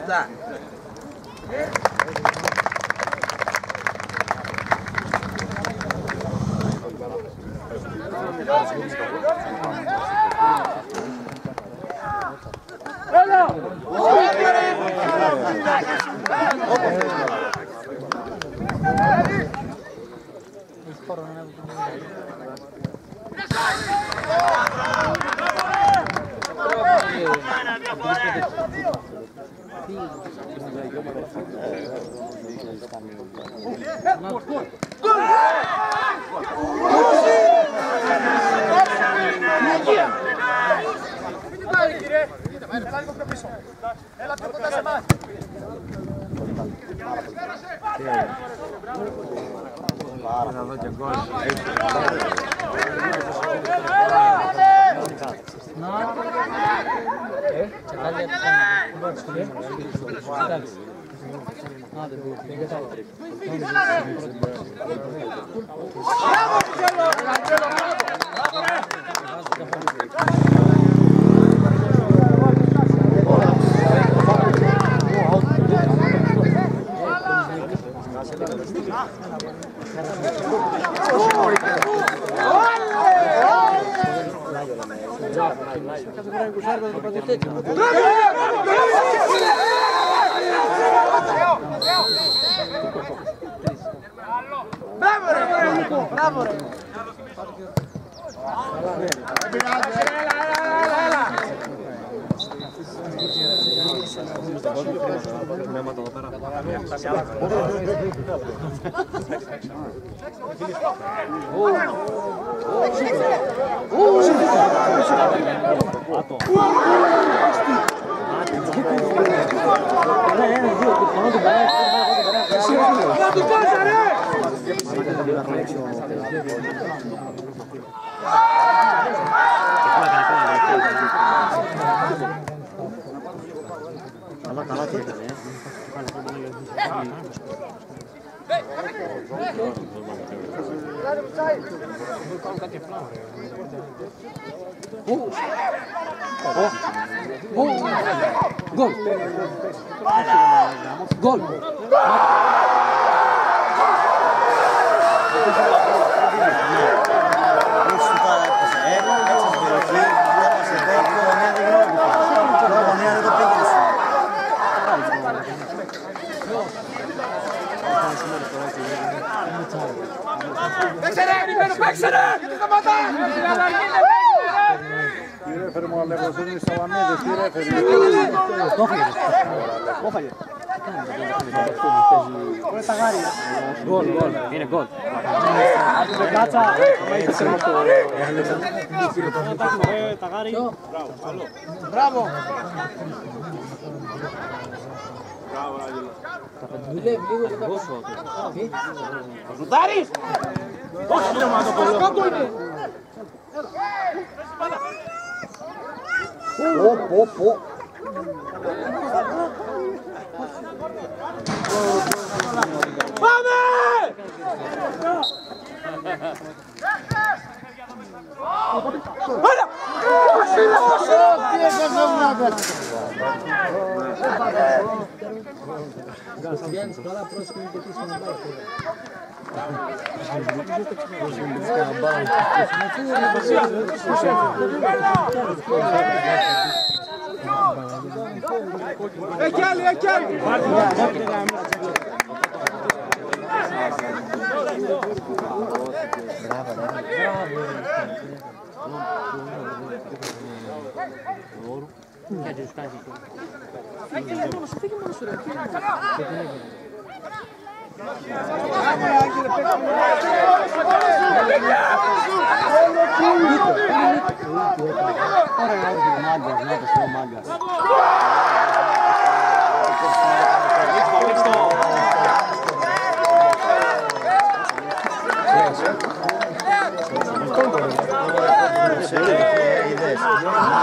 Κοίτα. Έλα πιο κοντά σε εμάς. Να δω και γκολ. Μπράβο ρε! Καλά τι έκανε, Γκολ! Παίξε ρε, Νικόλο, παίξε ρε! Γιατί σταματάς! Τι ρέφερε μου αλεγωθούν οι Σαβανίδες, τι ρέφερε. Το φάγε. Ωραία τα γάρια. Γκολ, είναι γκολ. Κάτσα. Τα γάρι. Μπράβο! Ζουτάρεις! Όχι, κάτω είναι! Πω. Πάμε! Έλα! Τι έκανε να Έχει άλλη! Φύγε μόνο σου ρε. Είδες.